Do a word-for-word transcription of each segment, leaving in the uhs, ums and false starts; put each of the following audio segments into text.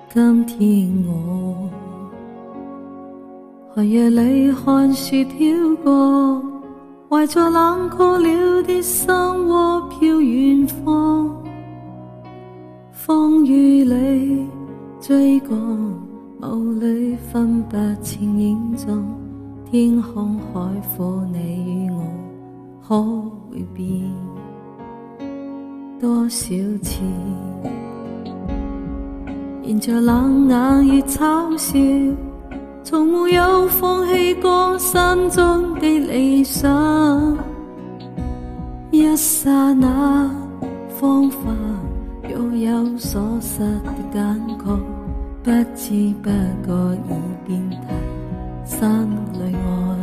今天我寒夜里看雪飘过，怀着冷酷了的心窝飘远方。风雨里追赶，雾里分不清影踪。天空海阔，你与我可会变多少次？沿着冷眼与嘲笑，從沒有放棄過心中的理想。一剎那芳華，若有所失的感覺，不知不覺已變態心裏愛。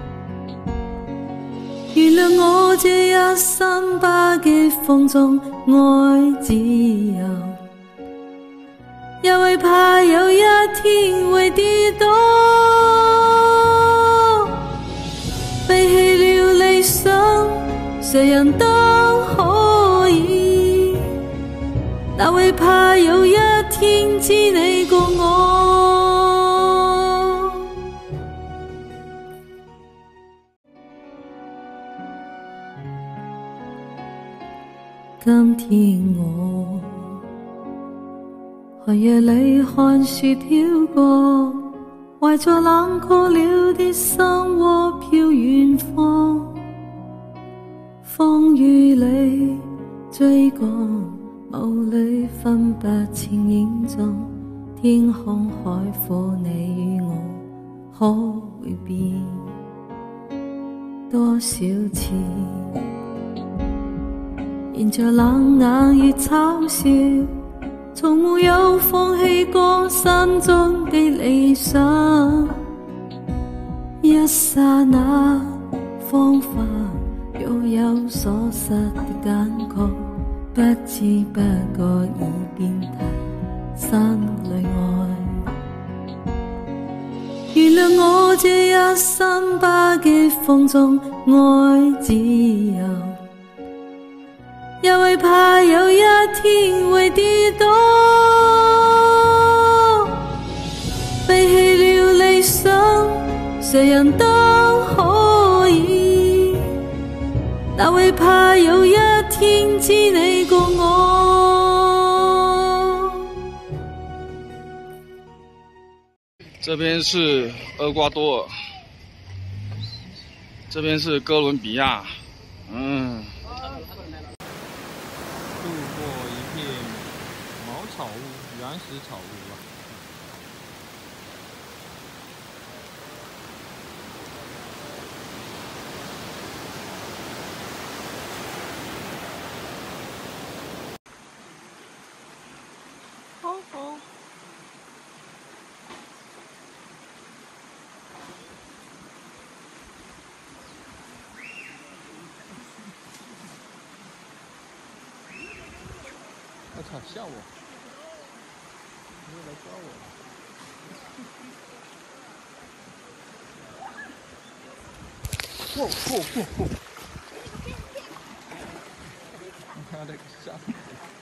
原諒我這一生巴結風中愛自由，也為怕有一天會跌倒，背棄了理想，誰人都可以，但為怕有一天知你過我。今天我寒夜里看雪飄過，懷着冷酷了的心窩飄遠方。風雨里追趕，霧里分不清影蹤。天空海闊，你與我可會變多少次？沿着冷眼與嘲笑，從沒有放棄過心中的理想。一剎那芳華，若有所失的感覺，不知不覺已變態心裏愛。原諒我這一生巴結風中愛自由，也為怕有一天會跌倒，背棄了理想，誰人都可以，但為怕有一天知你過我。 这边是厄瓜多尔，这边是哥伦比亚，嗯。 路过一片茅草屋，原始草屋啊。哦哦。我操，吓我！你又来抓我了！嚯嚯嚯嚯！妈的，吓死我！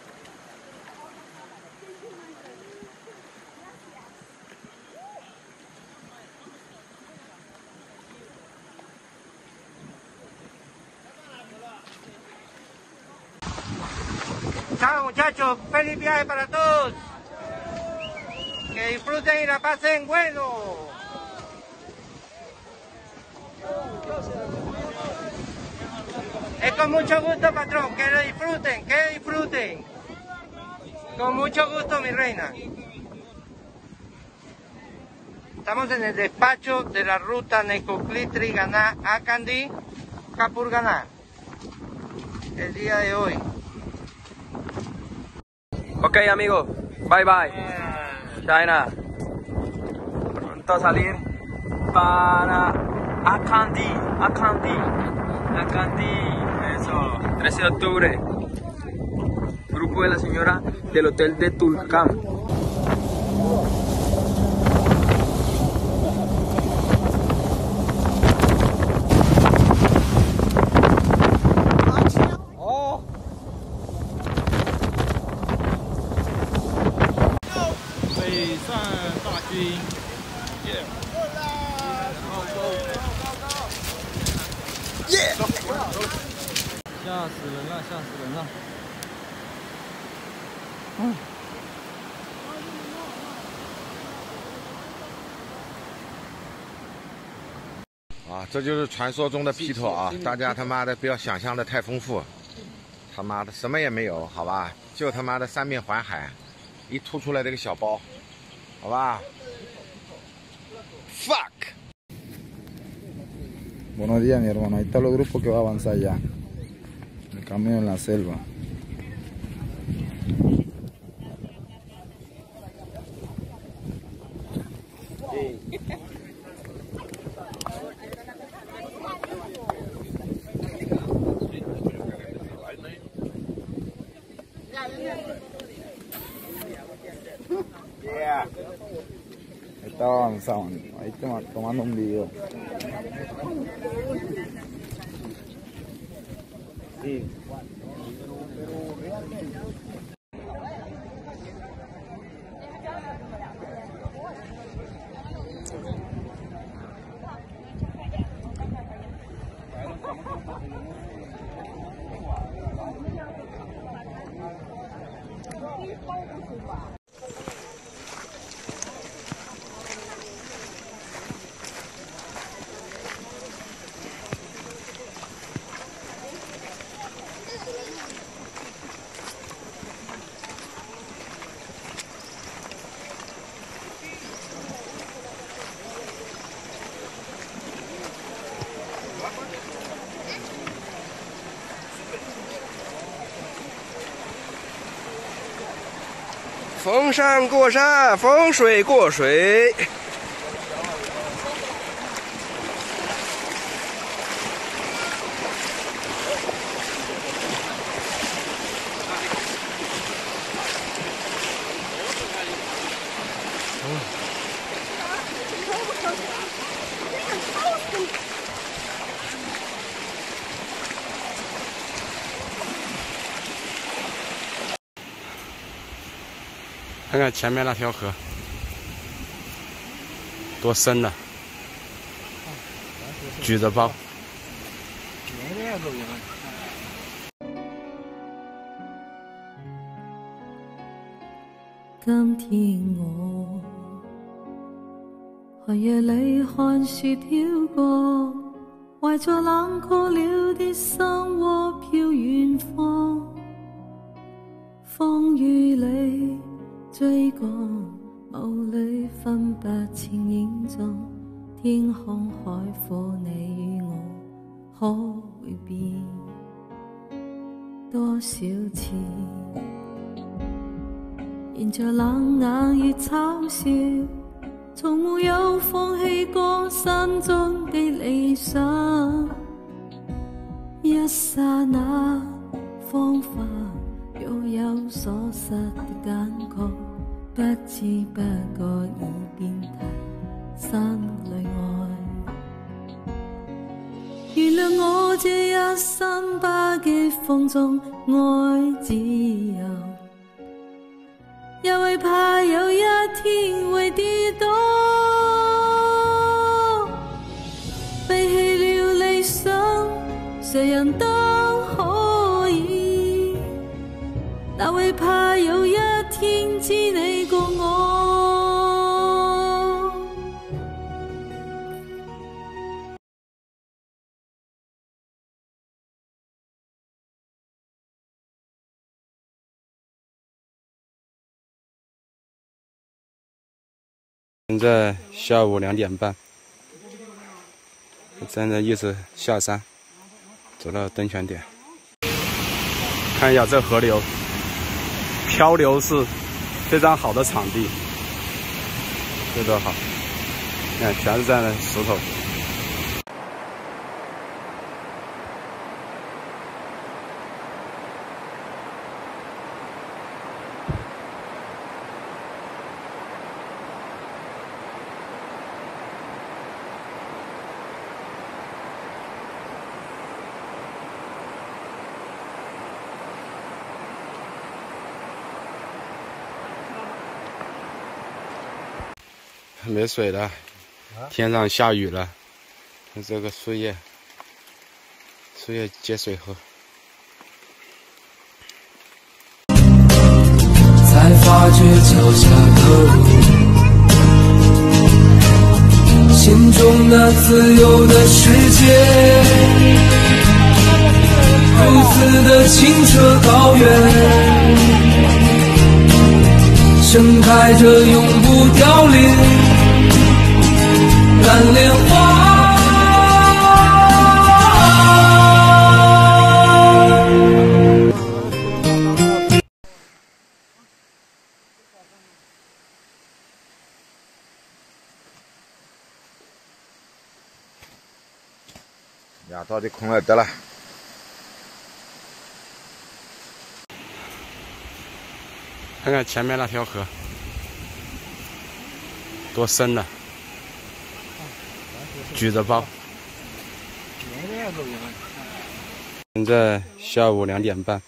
Chao muchachos, feliz viaje para todos. Que disfruten y la pasen bueno. Es con mucho gusto, patrón, que lo disfruten, que disfruten. Con mucho gusto, mi reina. Estamos en el despacho de la ruta Necoclitri Ganá Acandí Capurganá. El día de hoy. Ok amigos, bye bye. China. Pronto salir para Acandí, Acandí, Acandí. Eso, trece de octubre. Grupo de la señora del Hotel de Tulcán. 上大军。耶！耶！吓死人了，吓死人了！嗯。 啊，这就是传说中的劈头啊！大家他妈的不要想象的太丰富，他妈的什么也没有，好吧？就他妈的三面环海，一凸出来这个小包，好吧 ？Fuck。 Buenos días, mi hermano. Ahí están los grupos que va a avanzar ya. El camión en la selva. Yeah. Estaba avanzando. Ahí tomando un video. Sí. 逢山过山，逢水过水。看看前面那条河，多深呢！举着包。 今天我寒夜里看雪飘过，怀着冷酷了的心窝飘远方，风雨里。 追趕霧裏分不清影蹤，天空海闊，你與我可會變多少次？沿着冷眼與嘲笑，從沒有放棄過心中的理想。一剎那，彷彿若有所失的感覺。 不知不覺已變提心裏愛，原諒我這一身巴結風中愛自由，也為怕有一天會跌倒，背棄了理想，誰人都可以，但為怕有一天知你過我。 现在下午两点半，现在一直下山，走到登泉点，看一下这河流。 漂流是非常好的场地，这多好！看，全是这样的石头。 没水了，天上下雨了，看这个树叶，树叶接水喝。 才发觉脚下的路，心中那自由的世界，如此的清澈高远，盛开着永不凋零蓝莲花。 呀，到底空了得了。 看看前面那条河，多深了！举着包。现在下午两点半，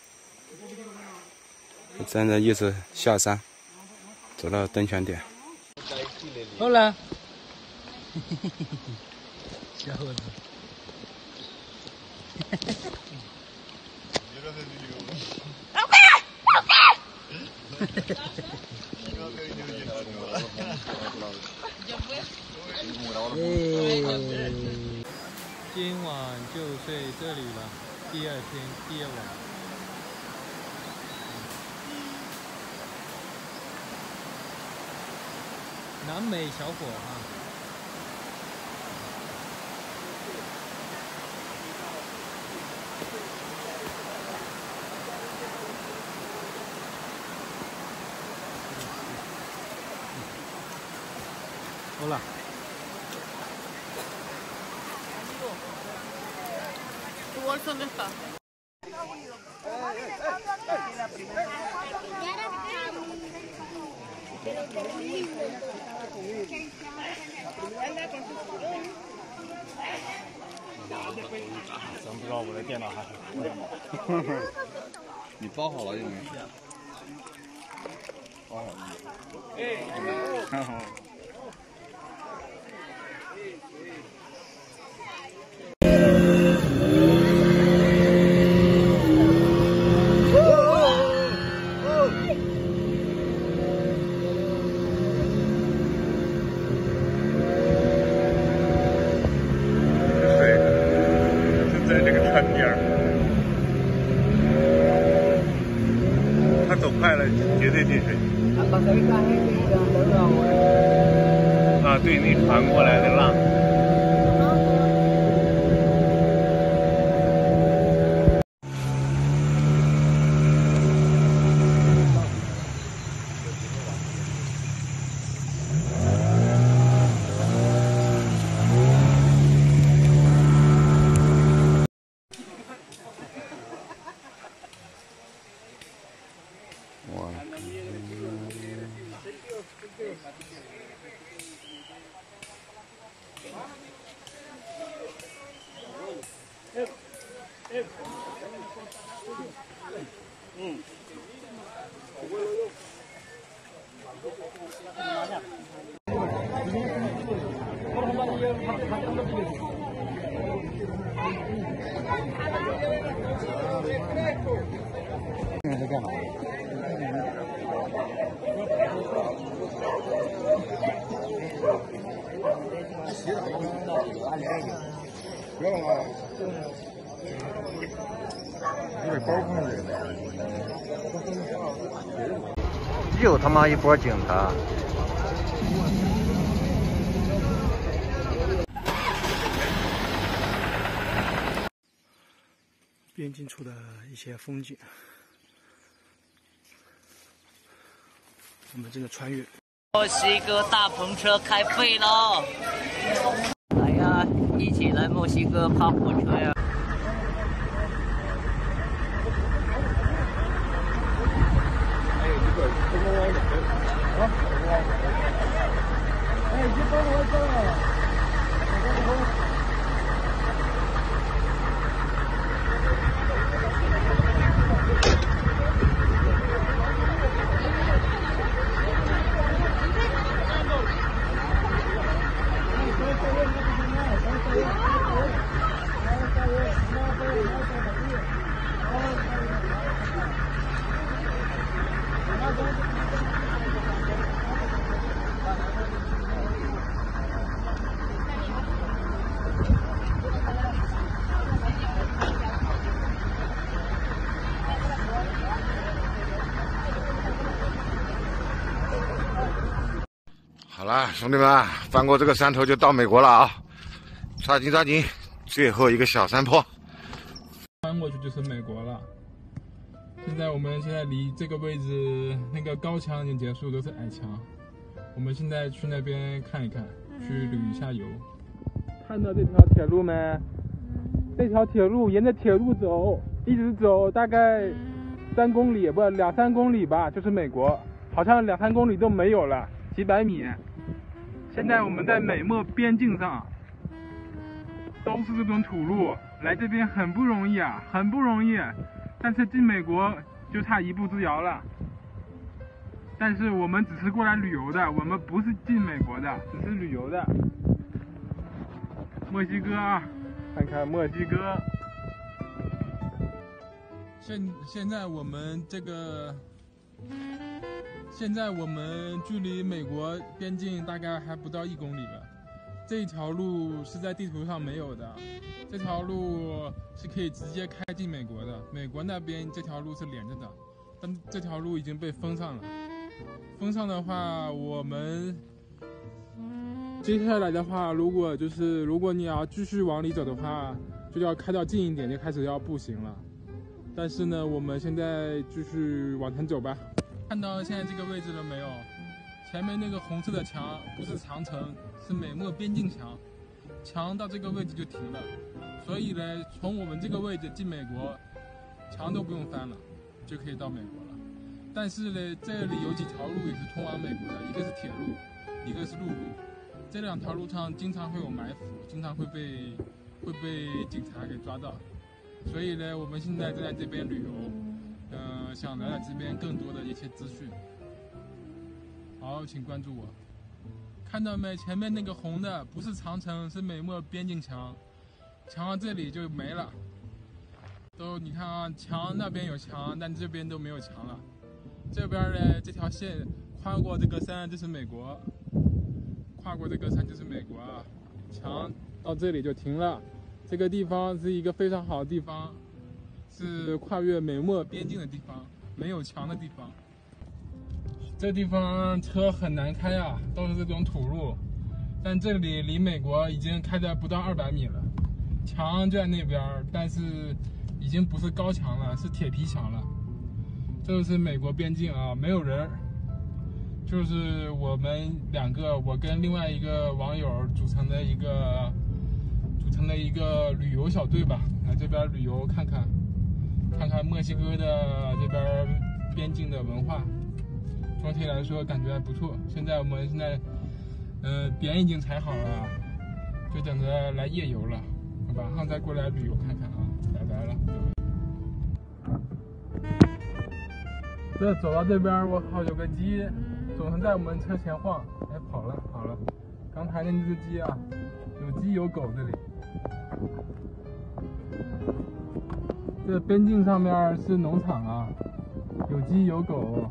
真的一直下山，走到登泉点。 好了，小伙子。今晚就睡这里了，第二天第二晚。南美小伙啊。好了。 ¿Tu bolso dónde está? Son不知道我的电脑还是。你包好了有没有？包好了。 他走快了，绝对进水。啊，对，那传过来的浪。嗯。现在在干嘛？不要了，有点高空的。又他妈一波警察！边境处的一些风景，我们正在穿越。 墨西哥大篷车开废喽！来呀，一起来墨西哥爬火车呀！哎，这个怎么玩的？啊？哎，这帮我走了。 了，兄弟们，翻过这个山头就到美国了啊！抓紧抓紧，最后一个小山坡， 翻过去就是美国了。现在我们现在离这个位置那个高墙已经结束，都是矮墙。我们现在去那边看一看，去旅一下游。看到这条铁路没？这条铁路沿着铁路走，一直走，大概三公里，不两三公里吧，就是美国。好像两三公里都没有了，几百米。现在我们在美墨边境上，都是这种土路，来这边很不容易啊，很不容易。但是进美国就差一步之遥了。但是我们只是过来旅游的，我们不是进美国的，只是旅游的。墨西哥啊，看看墨西哥。现现在我们这个。现在我们距离美国边境大概还不到一公里了。这条路是在地图上没有的，这条路是可以直接开进美国的。美国那边这条路是连着的，但这条路已经被封上了。封上的话，我们接下来的话，如果就是如果你要继续往里走的话，就要开到近一点，就开始要步行了。但是呢，我们现在继续往前走吧。看到现在这个位置了没有？前面那个红色的墙不是长城，是美墨边境墙，墙到这个位置就停了。所以呢，从我们这个位置进美国，墙都不用翻了，就可以到美国了。但是呢，这里有几条路也是通往美国的，一个是铁路，一个是陆路。这两条路上经常会有埋伏，经常会被会被警察给抓到。所以呢，我们现在正在这边旅游。呃，想了解这边更多的一些资讯。好，请关注我。看到没？前面那个红的不是长城，是美墨边境墙，墙到这里就没了。都你看啊，墙那边有墙，但这边都没有墙了。这边呢，这条线跨过这个山就是美国，跨过这个山就是美国啊。墙到这里就停了。这个地方是一个非常好的地方。是跨越美墨边境的地方，没有墙的地方。这地方车很难开啊，都是这种土路。但这里离美国已经开的不到二百米了，墙就在那边，但是已经不是高墙了，是铁皮墙了。这就是美国边境啊，没有人，就是我们两个，我跟另外一个网友组成的一个组成的一个旅游小队吧，来这边旅游看看。看看墨西哥的这边边境的文化，总体来说感觉还不错。现在我们现在，呃，点已经踩好了，就等着来夜游了。晚上再过来旅游看看啊，拜拜了。这走到这边，我靠，有个鸡总是在我们车前晃，哎，跑了跑了。刚才那只鸡啊，有鸡有狗这里。这边境上面是农场啊，有鸡有狗。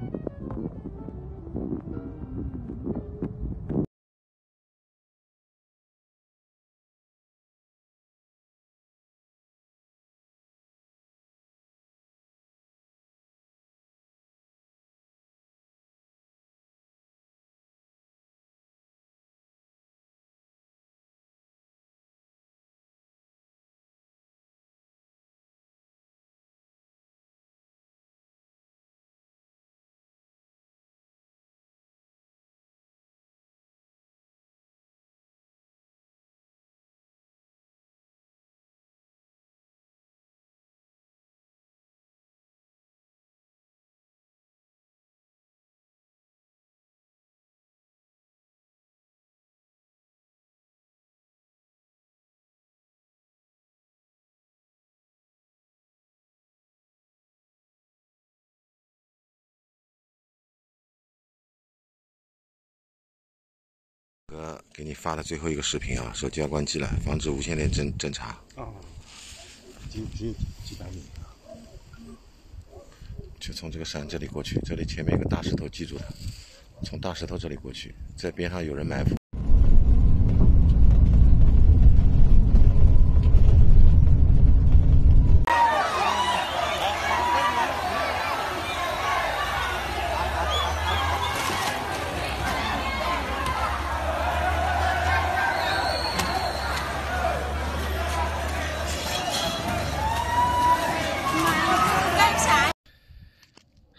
哥给你发的最后一个视频啊，手机要关机了，防止无线电侦侦查。 哦，只只有几百米。 就从这个山这里过去，这里前面有个大石头，记住它。从大石头这里过去，在边上有人埋伏。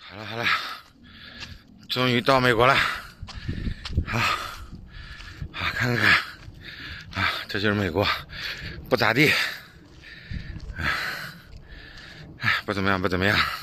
好了好了，终于到美国了。好，好看看啊，这就是美国，不咋地，哎，不怎么样，不怎么样。